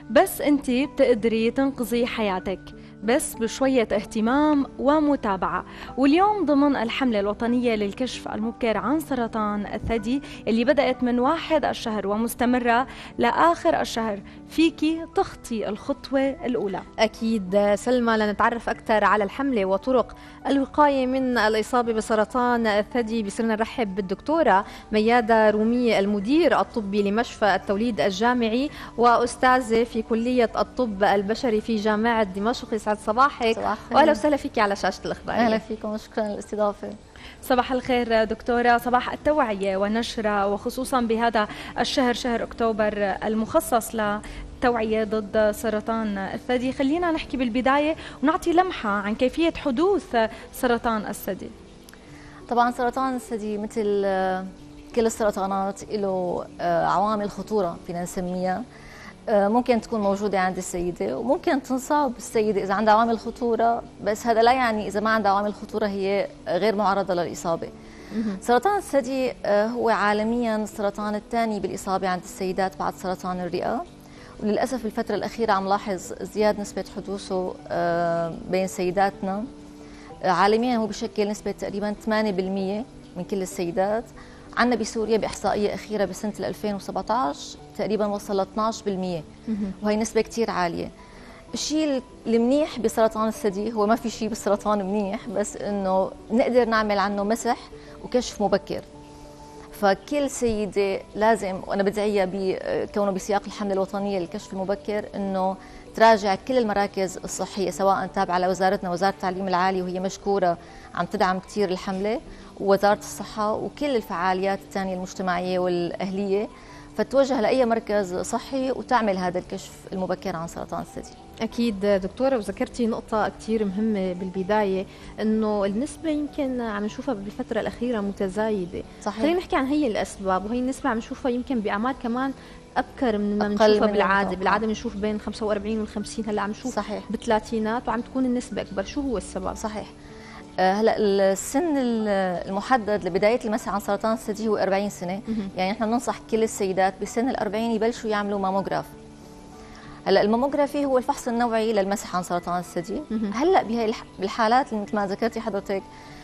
بس انت بتقدري تنقذي حياتك بس بشوية اهتمام ومتابعة. واليوم ضمن الحملة الوطنية للكشف المبكر عن سرطان الثدي اللي بدأت من 1 الشهر ومستمرة لآخر الشهر، فيكي تخطي الخطوة الأولى. أكيد سلمى، لنتعرف أكثر على الحملة وطرق الوقاية من الإصابة بسرطان الثدي بصرنا نرحب بالدكتورة ميادة رومية، المدير الطبي لمشفى التوليد الجامعي وأستاذة في كلية الطب البشري في جامعة دمشق. يسعد صباحك، واهلا وسهلا فيك على شاشة الإخبار. اهلا فيكم وشكرا للاستضافة. صباح الخير دكتورة، صباح التوعية والنشرة، وخصوصا بهذا الشهر شهر أكتوبر المخصص للتوعية ضد سرطان الثدي. خلينا نحكي بالبداية ونعطي لمحة عن كيفية حدوث سرطان الثدي. طبعا سرطان الثدي مثل كل السرطانات له عوامل خطورة فينا نسميها، ممكن تكون موجودة عند السيدة وممكن تنصاب السيدة إذا عندها عوامل خطورة، بس هذا لا يعني إذا ما عندها عوامل خطورة هي غير معرضة للإصابة. سرطان الثدي هو عالميا السرطان الثاني بالإصابة عند السيدات بعد سرطان الرئة، وللأسف الفترة الأخيرة عم لاحظ ازدياد نسبة حدوثه بين سيداتنا. عالميا هو بشكل نسبة تقريبا 8% من كل السيدات. عندنا بسوريا بإحصائية أخيرة بسنة 2017 تقريبا وصل ل 12%، وهي نسبة كتير عالية. الشيء المنيح بسرطان الثدي هو ما في شيء بالسرطان منيح، بس إنه نقدر نعمل عنه مسح وكشف مبكر. فكل سيدة لازم، وأنا بدعيها بكونه بسياق الحملة الوطنية للكشف المبكر، إنه تراجع كل المراكز الصحية سواء تابعة لوزارتنا وزارة التعليم العالي وهي مشكورة عم تدعم كثير الحملة، ووزارة الصحة وكل الفعاليات الثانية المجتمعية والأهلية، فتوجه لأي مركز صحي وتعمل هذا الكشف المبكر عن سرطان الثدي. أكيد دكتورة، وذكرتي نقطة كتير مهمة بالبداية، إنه النسبة يمكن عم نشوفها بالفترة الأخيرة متزايدة. صحيح. خلينا نحكي عن هي الأسباب، وهي النسبة عم نشوفها يمكن بأعمار كمان أبكر من ما بنشوفها بالعادة. بالعادة بنشوف بين 45 وال50، هلا عم نشوف صحيح بالثلاثينات وعم تكون النسبة أكبر. شو هو السبب؟ صحيح. هلا السن المحدد لبدايه المسح عن سرطان الثدي هو 40 سنه، يعني نحن بننصح كل السيدات بسن ال40 يبلشوا يعملوا ماموغراف. هلا الماموغرافي هو الفحص النوعي للمسح عن سرطان الثدي. هلا بهي الحالات اللي مثل ما ذكرتي حضرتك،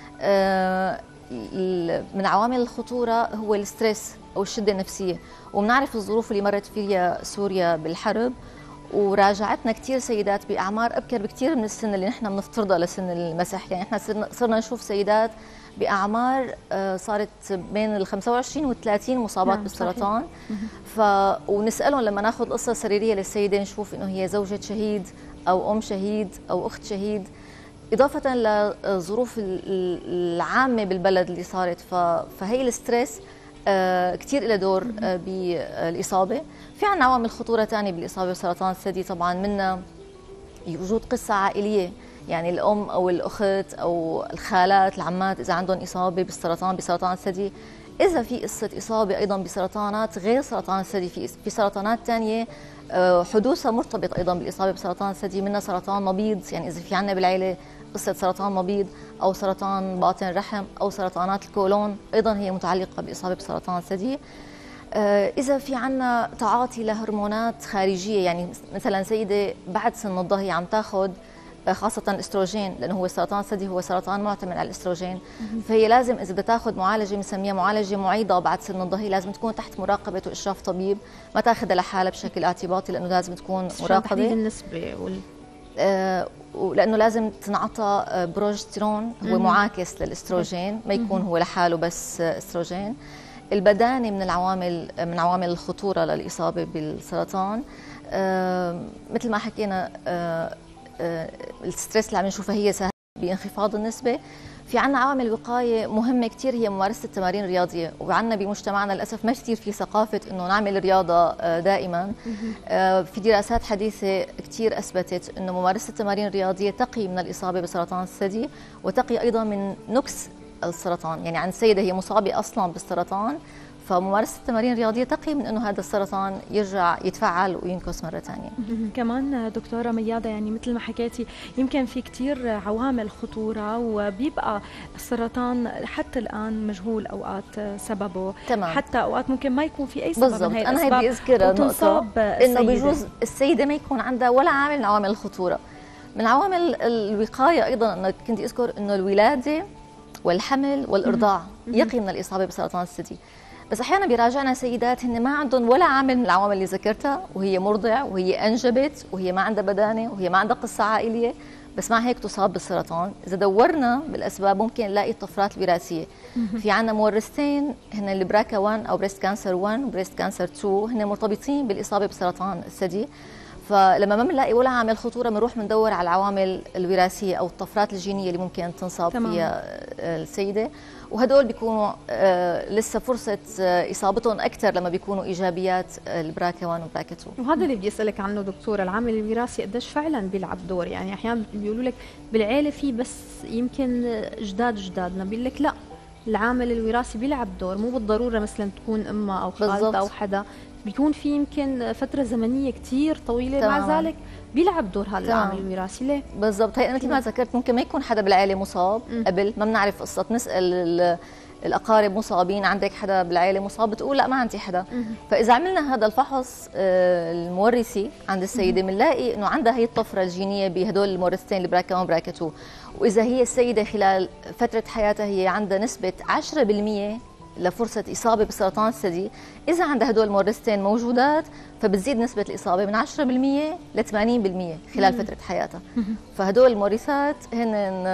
من عوامل الخطوره هو الستريس او الشده النفسيه، وبنعرف الظروف اللي مرت فيها سوريا بالحرب، وراجعتنا كثير سيدات باعمار ابكر بكثير من السن اللي نحن بنفترضها لسن المسح. يعني احنا صرنا نشوف سيدات باعمار صارت بين ال 25 وال 30 مصابات بالسرطان. ونسالهم لما ناخذ قصه سريريه للسيده نشوف انه هي زوجة شهيد او ام شهيد او اخت شهيد، اضافه للظروف العامه بالبلد اللي صارت. فهي الستريس كثير له دور بالاصابه. في عندنا عوامل خطوره ثانيه بالاصابه بسرطان الثدي، طبعا منها وجود قصه عائليه، يعني الام او الاخت او الخالات العمات اذا عندهم اصابه بسرطان الثدي. اذا في قصه اصابه ايضا بسرطانات غير سرطان الثدي، في سرطانات ثانيه حدوثها مرتبط ايضا بالاصابه بسرطان الثدي، منها سرطان مبيض. يعني اذا في عندنا بالعيله قصه سرطان مبيض او سرطان باطن الرحم او سرطانات الكولون، ايضا هي متعلقه بالاصابه بسرطان الثدي. إذا في عنا تعاطي لهرمونات خارجية، يعني مثلا سيدة بعد سن الضهي عم تاخذ خاصة الاستروجين، لأنه هو سرطان الثدي هو سرطان معتمد على الاستروجين، فهي لازم إذا بدها تاخذ معالجة بنسميها معالجة معيضة بعد سن الضهي، لازم تكون تحت مراقبة وإشراف طبيب، ما تاخذها لحالها بشكل اعتباطي، لأنه لازم تكون مراقبة. تحديد النسبة ولأنه لازم تنعطى بروجستيرون هو معاكس للاستروجين، ما يكون هو لحاله بس استروجين. البدانة من عوامل الخطورة للإصابة بالسرطان. مثل ما حكينا الستريس اللي عم نشوفها هي سهل بانخفاض النسبة. في عنا عوامل وقاية مهمة كتير هي ممارسة التمارين الرياضية، وعنا بمجتمعنا للأسف ما كتير في ثقافة إنه نعمل رياضة دائما. في دراسات حديثة كتير أثبتت إنه ممارسة التمارين الرياضية تقي من الإصابة بسرطان الثدي، وتقي أيضا من نكس السرطان. يعني عند سيدة هي مصابة أصلا بالسرطان، فممارسه التمارين الرياضيه تقي من انه هذا السرطان يرجع يتفعل وينكس مره ثانيه. كمان دكتوره مياده، يعني مثل ما حكيتي يمكن في كثير عوامل خطوره، وبيبقى السرطان حتى الان مجهول اوقات سببه. تمام. حتى اوقات ممكن ما يكون في اي سبب بالضبط. من هي انا الاسباب هي بدي اذكرها نقطه انه السيدة. بجوز السيده ما يكون عندها ولا عامل من عوامل الخطوره. من عوامل الوقايه ايضا انا كنت اذكر انه الولاده والحمل والارضاع يقي من الاصابه بسرطان الثدي. بس احيانا بيراجعنا سيدات هن ما عندهم ولا عامل من العوامل اللي ذكرتها، وهي مرضع وهي انجبت وهي ما عندها بدانه وهي ما عندها قصه عائليه، بس مع هيك تصاب بالسرطان. اذا دورنا بالاسباب ممكن نلاقي الطفرات الوراثيه. في عندنا مورثتين هن البراكا 1 او بريست كانسر 1 وبريست كانسر 2، هن مرتبطين بالاصابه بسرطان الثدي. فلما ما بنلاقي ولا عامل خطوره بنروح بندور على العوامل الوراثيه او الطفرات الجينيه اللي ممكن تنصاب فيها السيده، وهدول بيكونوا لسه فرصه اصابتهم اكثر لما بيكونوا ايجابيات البراكا 1 وبراكا 2. وهذا اللي بدي اسالك عنه دكتوره، العامل الوراثي قديش فعلا بيلعب دور؟ يعني احيانا بيقولوا لك بالعيله في بس يمكن جدادنا، بيقول لك لا العامل الوراثي بيلعب دور، مو بالضروره مثلا تكون امها او خالتها او حدا، بيكون في يمكن فتره زمنيه كثير طويله. تمام. مع ذلك بيلعب دور هذا العامل الوراثي. ليه؟ بالضبط. هي مثل ما ذكرت ممكن ما يكون حدا بالعائله مصاب قبل، ما بنعرف قصه، نسال الاقارب مصابين عندك حدا بالعائله مصاب، بتقول لا ما عندي حدا. فاذا عملنا هذا الفحص المورثي عند السيده بنلاقي انه عندها هي الطفره الجينيه بهدول المورثتين البراكا 1 وبراكا 2. واذا هي السيده خلال فتره حياتها هي عندها نسبه 10% لفرصة إصابة بسرطان الثدي، إذا عندها هدول المورثتين موجودات فبتزيد نسبة الإصابة من 10% ل 80% خلال فترة حياتها. فهدول المورثات هن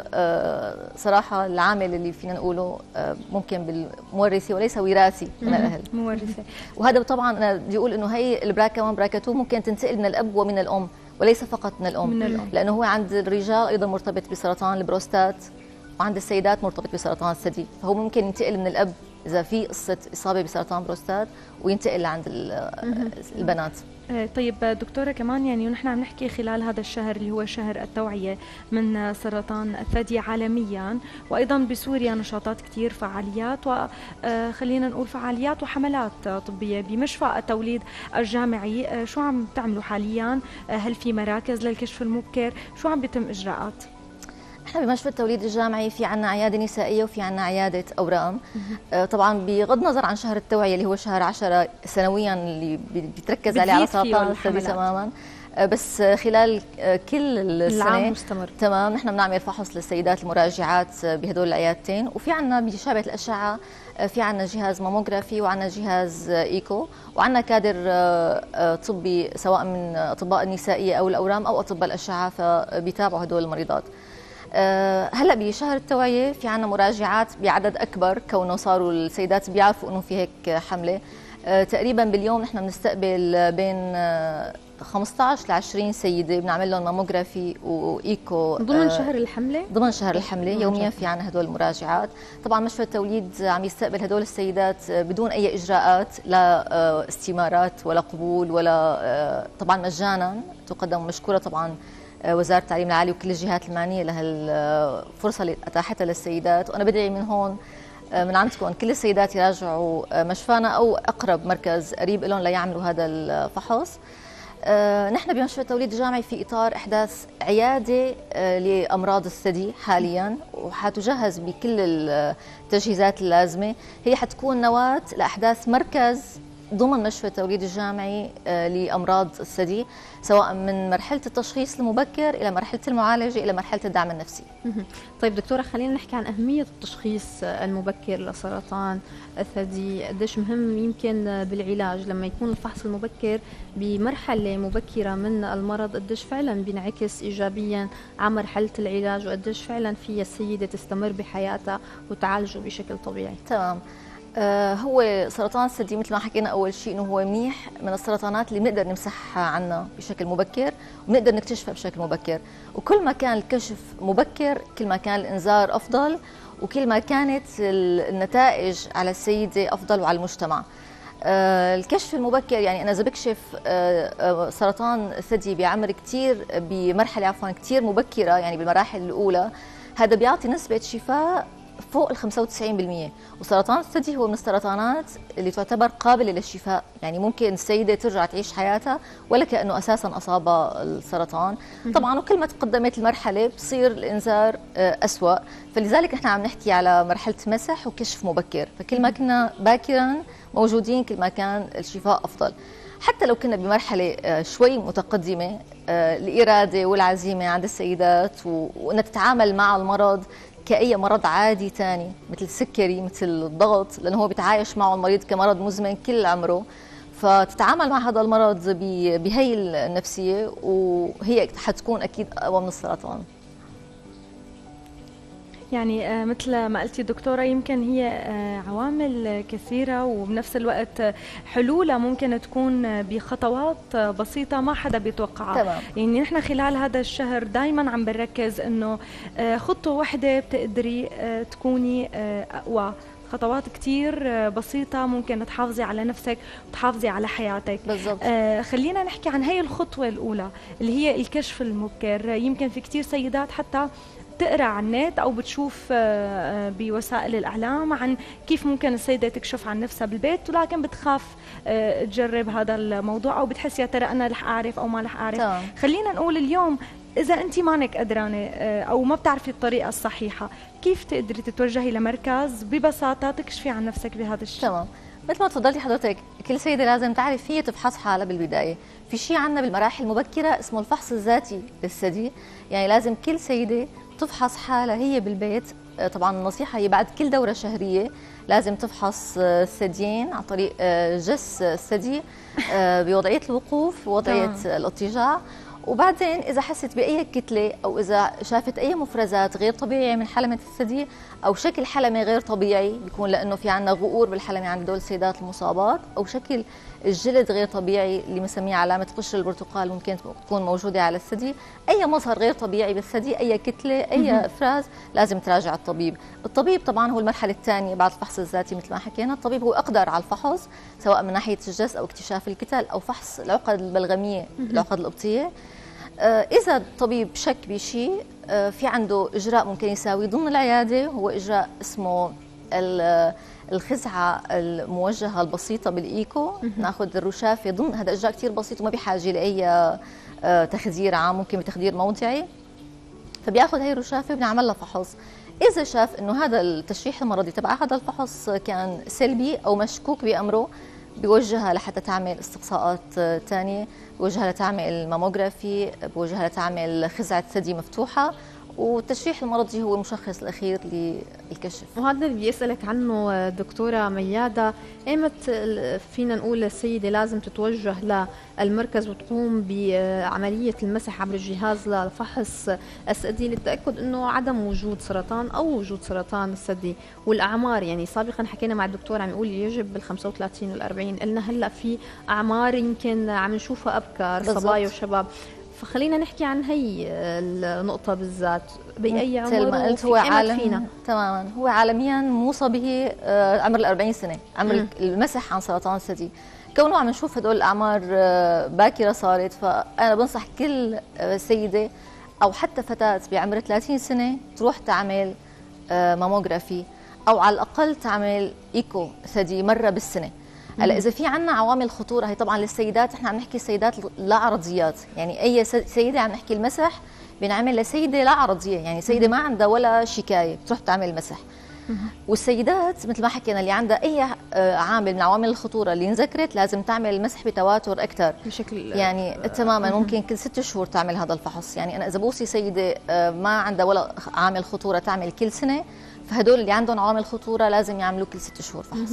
صراحة العامل اللي فينا نقوله ممكن بالمورثي وليس وراثي من الأهل. مورثي. وهذا طبعا أنا بدي أقول إنه هي البراكا 1 براكا 2 ممكن تنتقل من الأب ومن الأم وليس فقط من الأم. لأنه هو عند الرجال أيضا مرتبط بسرطان البروستات، وعند السيدات مرتبط بسرطان الثدي، فهو ممكن ينتقل من الاب اذا في قصه اصابه بسرطان بروستات وينتقل لعند البنات. طيب دكتورة، كمان يعني نحن عم نحكي خلال هذا الشهر اللي هو شهر التوعية من سرطان الثدي عالميا، وأيضا بسوريا نشاطات كتير، فعاليات وخلينا نقول فعاليات وحملات طبية بمشفى التوليد الجامعي. شو عم تعملوا حاليا؟ هل في مراكز للكشف المبكر؟ شو عم بيتم إجراءات؟ احنا بمشفى التوليد الجامعي في عنا عياده نسائيه وفي عنا عياده اورام. طبعا بغض النظر عن شهر التوعيه اللي هو شهر 10 سنويا اللي بيتركز عليه على سرطان الثدي تماما، بس خلال كل السنه العام مستمر. تمام. نحن بنعمل فحص للسيدات المراجعات بهدول العيادتين، وفي عنا بشعبة الاشعه في عنا جهاز ماموغرافي وعنا جهاز ايكو وعنا كادر طبي سواء من اطباء النسائيه او الاورام او اطباء الاشعه، فبيتابعوا هدول المريضات. هلا بشهر التوعيه في عنا مراجعات بعدد اكبر، كونه صاروا السيدات بيعرفوا انه في هيك حمله. تقريبا باليوم نحن بنستقبل بين 15 ل 20 سيده بنعمل لهم ماموغرافي وايكو ضمن شهر الحمله. ضمن شهر الحمله يوميا في عنا هدول المراجعات. طبعا مشفى التوليد عم يستقبل هدول السيدات بدون اي اجراءات، لا استمارات ولا قبول ولا طبعا مجانا تقدم. مشكوره طبعا وزارة التعليم العالي وكل الجهات المعنية لهالفرصة اللي أتاحتها للسيدات. وأنا بدعي من هون من عندكم كل السيدات يراجعوا مشفانا أو أقرب مركز قريب لهم ليعملوا هذا الفحص. نحن بمشفى التوليد الجامعي في إطار إحداث عيادة لأمراض الثدي حاليا، وحتجهز بكل التجهيزات اللازمة. هي حتكون نواة لأحداث مركز ضمن مشفى التوليد الجامعي لأمراض الثدي، سواء من مرحلة التشخيص المبكر إلى مرحلة المعالجة إلى مرحلة الدعم النفسي. طيب دكتورة، خلينا نحكي عن أهمية التشخيص المبكر لسرطان الثدي. قديش مهم يمكن بالعلاج لما يكون الفحص المبكر بمرحلة مبكرة من المرض، قديش فعلا بينعكس إيجابيا على مرحلة العلاج، وقديش فعلا فيها السيدة تستمر بحياتها وتعالجه بشكل طبيعي. تمام. هو سرطان الثدي مثل ما حكينا اول شيء انه هو منيح من السرطانات اللي بنقدر نمسحها عنا بشكل مبكر وبنقدر نكتشفها بشكل مبكر، وكل ما كان الكشف مبكر كل ما كان الانذار افضل وكل ما كانت النتائج على السيده افضل وعلى المجتمع. الكشف المبكر يعني انا اذا بكشف سرطان الثدي بعمر كثير بمرحله كثير مبكره، يعني بالمراحل الاولى، هذا بيعطي نسبه شفاء فوق ال 95%. وسرطان الثدي هو من السرطانات اللي تعتبر قابله للشفاء، يعني ممكن السيده ترجع تعيش حياتها ولا كانه اساسا اصابها السرطان. طبعا وكل ما تقدمت المرحله بصير الانذار اسوء، فلذلك احنا عم نحكي على مرحله مسح وكشف مبكر، فكل ما كنا باكرا موجودين كل ما كان الشفاء افضل. حتى لو كنا بمرحله شوي متقدمه، الاراده والعزيمه عند السيدات وانها تتعامل مع المرض كأي مرض عادي ثاني مثل السكري مثل الضغط، لأنه هو بيتعايش معه المريض كمرض مزمن كل عمره، فتتعامل مع هذا المرض بهي النفسية وهي حتكون أكيد أقوى من السرطان. يعني مثل ما قلتي دكتورة، يمكن هي عوامل كثيرة وبنفس الوقت حلولها ممكن تكون بخطوات بسيطة ما حدا بيتوقعها. تمام. يعني نحن خلال هذا الشهر دايما عم بنركز انه خطوة واحدة بتقدري تكوني اقوى، خطوات كتير بسيطة ممكن تحافظي على نفسك وتحافظي على حياتك. بالضبط. خلينا نحكي عن هي الخطوة الأولى اللي هي الكشف المبكر. يمكن في كتير سيدات حتى تقرا عن النت او بتشوف بوسائل الاعلام عن كيف ممكن السيده تكشف عن نفسها بالبيت، ولكن بتخاف تجرب هذا الموضوع او بتحس يا ترى انا رح اعرف او ما رح اعرف. تمام. خلينا نقول اليوم اذا انت مانك قدرانه او ما بتعرفي الطريقه الصحيحه، كيف تقدري تتوجهي لمركز ببساطه تكشفي عن نفسك بهذا الشيء؟ تمام. مثل ما تفضلتي حضرتك، كل سيدة لازم تعرف هي تفحص حالها بالبداية. في شيء عندنا بالمراحل المبكرة اسمه الفحص الذاتي للثدي، يعني لازم كل سيدة تفحص حالها هي بالبيت. طبعا النصيحة هي بعد كل دورة شهرية لازم تفحص الثديين عن طريق جس الثدي بوضعية الوقوف ووضعية الاضطجاع، وبعدين إذا حست بأي كتلة أو إذا شافت أي مفرزات غير طبيعية من حلمة الثدي أو شكل حلمة غير طبيعي، بيكون لأنه في عندنا غؤور بالحلمة عند دول السيدات المصابات، أو شكل الجلد غير طبيعي اللي بنسميه علامة قشر البرتقال ممكن تكون موجودة على الثدي. أي مظهر غير طبيعي بالثدي، أي كتلة، أي إفراز، لازم تراجع الطبيب. الطبيب طبعا هو المرحلة الثانية بعد الفحص الذاتي مثل ما حكينا. الطبيب هو أقدر على الفحص سواء من ناحية الجس أو اكتشاف الكتل أو فحص العقد البلغمية، العقد الإبطية. إذا الطبيب شك بشيء، في عنده إجراء ممكن يساوي ضمن العيادة، هو إجراء اسمه الخزعة الموجهة البسيطة بالإيكو. ناخذ الرشافة ضمن، هذا إجراء كثير بسيط وما بحاجة لأي تخدير عام، ممكن بتخدير موضعي. فبياخذ هي الرشافة بنعمل لها فحص. إذا شاف إنه هذا التشريح المرضي تبع هذا الفحص كان سلبي أو مشكوك بأمره، بيوجهها لحتى تعمل استقصاءات ثانية، بيوجهها لتعمل ماموغرافي، بيوجهها لتعمل خزعة ثدي مفتوحة، والتشريح المرضي هو المشخص الأخير للكشف. وهذا اللي بيسألك عنه دكتورة ميادة، ايمت فينا نقول السيدة لازم تتوجه للمركز وتقوم بعملية المسح عبر الجهاز لفحص الثدي للتأكد انه عدم وجود سرطان او وجود سرطان الثدي؟ والاعمار، يعني سابقا حكينا مع الدكتور عم يقول يجب بال 35 وال 40، قلنا هلا في اعمار يمكن عم نشوفها ابكر، صبايا وشباب، فخلينا نحكي عن هي النقطة بالذات. بأي عمر مثل ما قلت هو فينا تماما، هو عالميا موصى به عمر ال 40 سنة، عمر المسح عن سرطان الثدي. كونه عم نشوف هدول الأعمار باكرة صارت، فأنا بنصح كل سيدة أو حتى فتاة بعمر 30 سنة تروح تعمل ماموغرافي أو على الأقل تعمل إيكو ثدي مرة بالسنة. هلا اذا في عندنا عوامل خطوره، هي طبعا للسيدات، احنا عم نحكي سيدات لا عرضيات، يعني اي سيده عم نحكي المسح بنعمل لسيده لا عرضيه، يعني سيده ما عندها ولا شكايه بتروح تعمل المسح. والسيدات مثل ما حكينا اللي عندها اي عامل من عوامل الخطوره اللي انذكرت لازم تعمل المسح بتواتر اكثر بشكل يعني تماما. ممكن كل 6 شهور تعمل هذا الفحص. يعني انا اذا بوصي سيده ما عندها ولا عامل خطوره تعمل كل سنه، فهدول اللي عندهم عوامل خطوره لازم يعملوا كل 6 شهور فحص.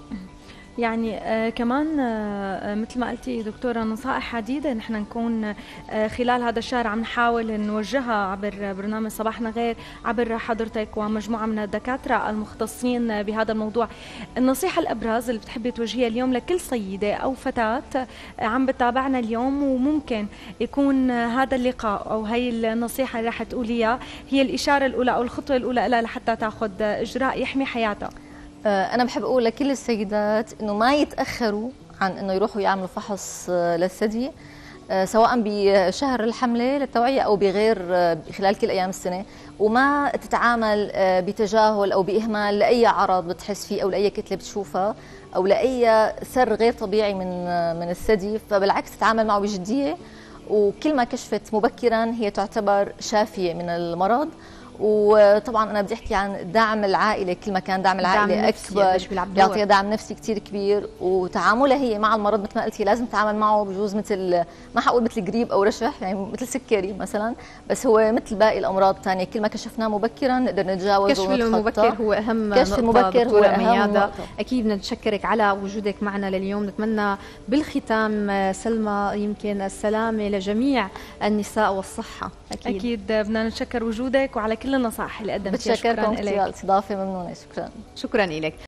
يعني كمان مثل ما قلتي دكتورة، نصائح عديدة نحن نكون خلال هذا الشهر عم نحاول نوجهها عبر برنامج صباحنا غير، عبر حضرتك ومجموعة من الدكاترة المختصين بهذا الموضوع. النصيحة الأبرز اللي بتحبي توجهيها اليوم لكل سيدة أو فتاة عم بتابعنا اليوم وممكن يكون هذا اللقاء أو هي النصيحة اللي رح تقوليها هي الإشارة الأولى أو الخطوة الأولى لها لحتى تاخذ إجراء يحمي حياتها؟ أنا بحب أقول لكل السيدات إنه ما يتأخروا عن إنه يروحوا يعملوا فحص للثدي. سواء بشهر الحملة للتوعية أو بغير خلال كل أيام السنة، وما تتعامل بتجاهل أو بإهمال لأي عرض بتحس فيه أو لأي كتلة بتشوفها أو لأي سر غير طبيعي من الثدي، فبالعكس تتعامل معه بجدية. وكل ما كشفت مبكرا هي تعتبر شافية من المرض. وطبعا انا بدي احكي عن دعم العائله، كل ما كان دعم العائله اكبر بيعطيها دعم نفسي كثير كبير. وتعاملها هي مع المرض مثل ما قلتي لازم تتعامل معه بجوز مثل، ما حقول مثل قريب او رشح، يعني مثل سكري مثلا، بس هو مثل باقي الامراض الثانيه كل ما كشفناه مبكرا نقدر نتجاوز كشف المبكر هو اهم كشف المبكر هو اهم. اكيد نتشكرك على وجودك معنا لليوم. نتمنى بالختام سلمى يمكن السلامه لجميع النساء والصحه. اكيد بدنا نتشكر وجودك وعلى كل النصائح اللي قدمتيها. بتشكركم كثير على الاستضافه، ممنونه. شكرا لك.